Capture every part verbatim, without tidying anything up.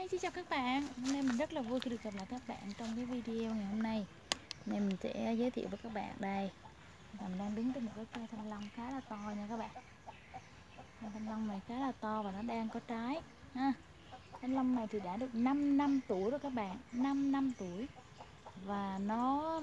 Hi, xin chào các bạn. Hôm nay mình rất là vui khi được gặp lại các bạn trong cái video ngày hôm nay. Nay mình sẽ giới thiệu với các bạn đây. Mình đang đứng trên một cái cây thanh long khá là to nha các bạn. Cây thanh long này khá là to và nó đang có trái ha. Thanh long này thì đã được năm năm tuổi rồi các bạn, năm năm tuổi. Và nó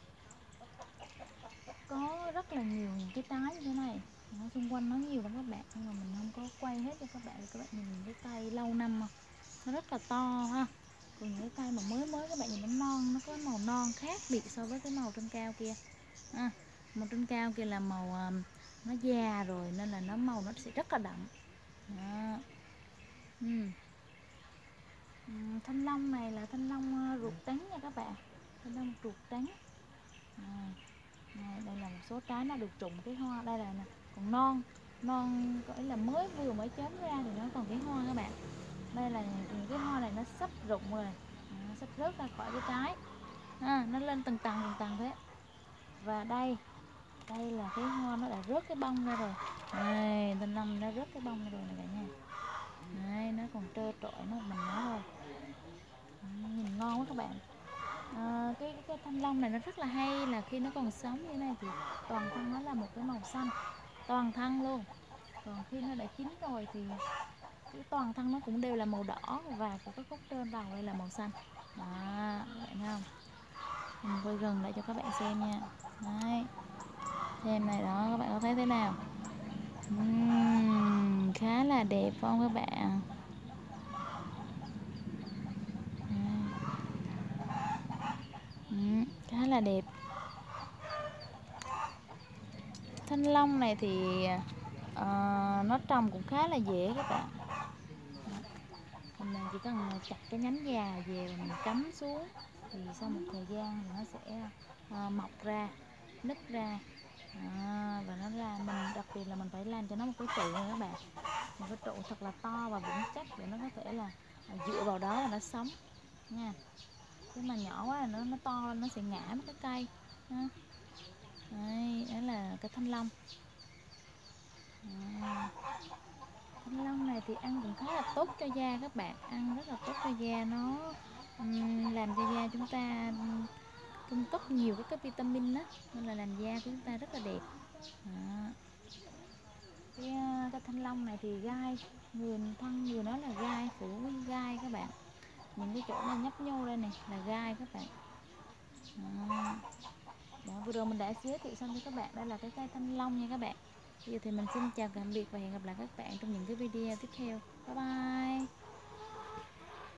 có rất là nhiều những cái trái như thế này. Nó xung quanh nó nhiều lắm các bạn, nhưng mà mình không có quay hết cho các bạn để các bạn nhìn cái cây lâu năm không? Nó rất là to ha. Còn những cái cây mà mới mới các bạn nhìn nó non, nó có màu non khác biệt so với cái màu trên cao kia à, màu trên cao kia là màu um, nó già rồi nên là nó màu nó sẽ rất là đậm đó. uhm. uhm, Thanh long này là thanh long uh, ruột trắng nha các bạn, thanh long ruột trắng à, này, đây là một số trái nó được trụng cái hoa, đây là nè, còn non non gọi là mới vừa mới chớm ra thì nó còn cái hoa các bạn. Đây là những cái hoa này nó sắp rụng rồi à, sắp rớt ra khỏi cái trái à, nó lên từng tầng từng tầng thế. Và đây đây là cái hoa nó đã rớt cái bông ra rồi, đây thanh long nó rớt cái bông ra rồi này cả nhà. Đây, nó còn trơ trọi nó mình nó thôi à, nhìn ngon quá các bạn. À, cái, cái cái thanh long này nó rất là hay là khi nó còn sống như thế này thì toàn thân nó là một cái màu xanh, toàn thân luôn. Còn khi nó đã chín rồi thì cái toàn thân nó cũng đều là màu đỏ và của cái khúc trên đầu đây là màu xanh đó, các bạn thấy không? Mình quay gần lại cho các bạn xem nha. Đấy, xem này đó, các bạn có thấy thế nào? uhm, khá là đẹp không các bạn? uhm, khá là đẹp. Thanh long này thì uh, nó trồng cũng khá là dễ các bạn. Mình chỉ cần chặt cái nhánh già về và mình cắm xuống thì sau một thời gian thì nó sẽ uh, mọc ra, nứt ra à, và nó ra. Mình đặc biệt là mình phải làm cho nó một cái trụ này các bạn, một cái trụ thật là to và vững chắc để nó có thể là uh, dựa vào đó và nó sống nha. Cái mà nhỏ quá là nó nó to lên nó sẽ ngã mất cái cây ha. Đấy, đó là cái thanh long. À, thanh long này thì ăn cũng khá là tốt cho da các bạn, ăn rất là tốt cho da, nó um, làm cho da chúng ta um, cung cấp nhiều các cái vitamin đó, nên là làm da của chúng ta rất là đẹp. Đó. Cái, uh, cái thanh long này thì gai, người thân người nói là gai, phủ với gai các bạn. Những cái chỗ này nhấp nhô đây này là gai các bạn. Đó. Đó, vừa rồi mình đã giới thiệu xong cho các bạn, đây là cái cây thanh long nha các bạn. Bây giờ thì mình xin chào tạm biệt và hẹn gặp lại các bạn trong những cái video tiếp theo. Bye bye.